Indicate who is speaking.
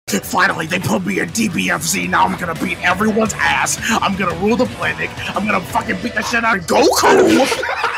Speaker 1: Finally, they put me in DBFZ. Now I'm gonna beat everyone's ass. I'm gonna rule the planet. I'm gonna fucking beat the shit out of Goku.